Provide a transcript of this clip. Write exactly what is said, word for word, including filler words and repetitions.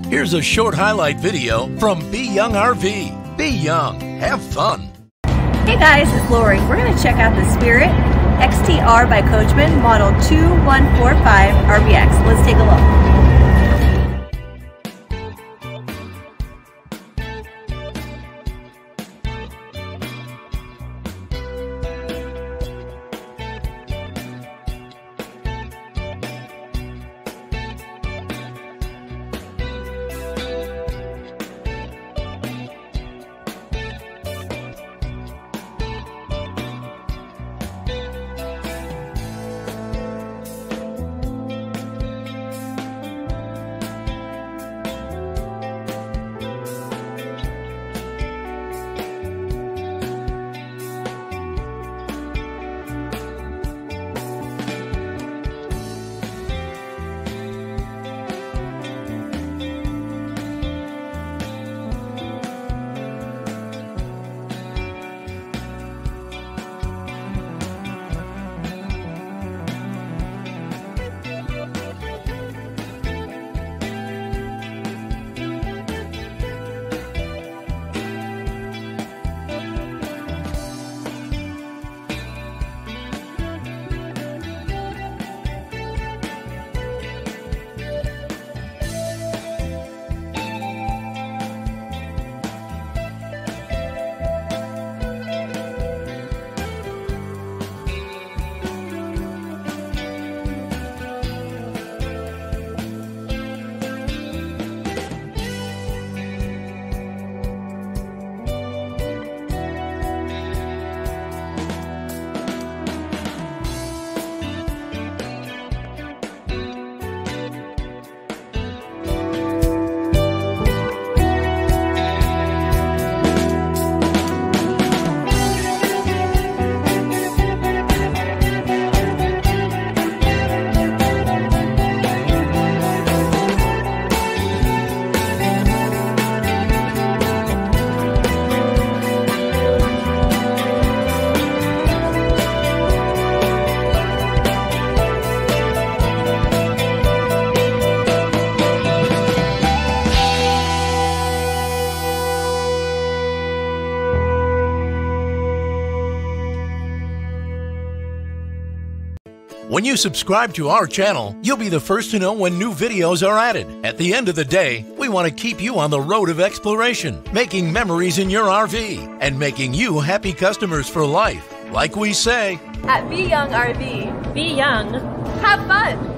Here's a short highlight video from Be Young R V. Be young, have fun. Hey guys, it's Lori. We're going to check out the Spirit X T R by Coachmen, model two one four five R B X. Let's take a look. When you subscribe to our channel, you'll be the first to know when new videos are added. At the end of the day, we want to keep you on the road of exploration, making memories in your R V, and making you happy customers for life. Like we say, At Be Young R V, Be young. have fun!